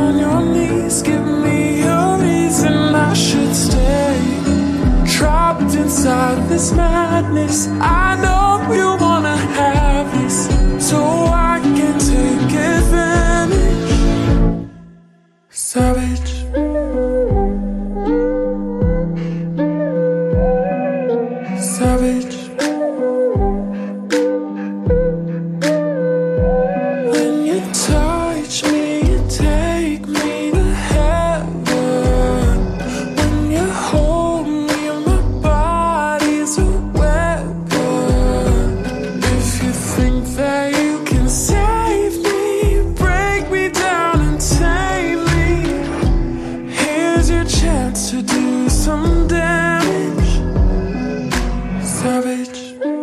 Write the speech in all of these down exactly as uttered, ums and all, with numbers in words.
on your knees, give me a reason I should stay. Trapped inside this madness, I know you wanna have this, so I can take advantage. Savage. Savage. When you touch me, you take me to heaven. When you hold me, my body's a weapon. If you think that you can save me, break me down and tame me, here's your chance to do some damage. Savage.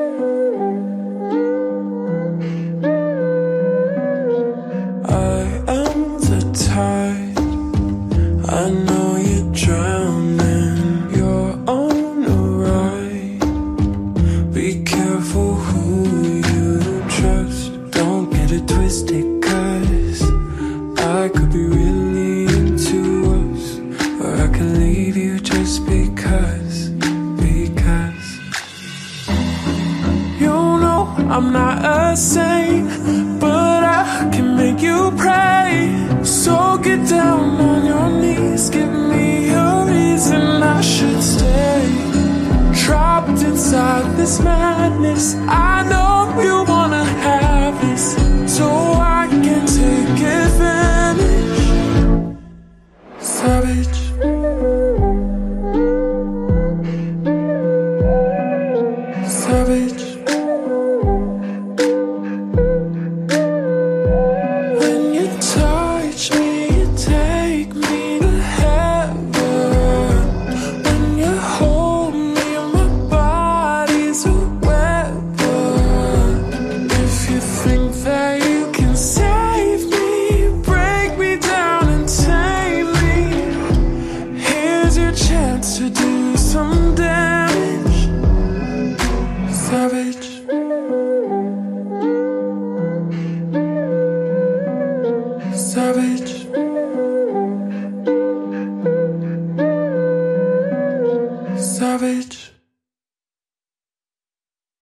I am the tide, I know you're drowning, you're on the ride. Be careful who you trust, don't get it twisted, cause I could be really into us, or I can leave you just because, because you know I'm not a saint.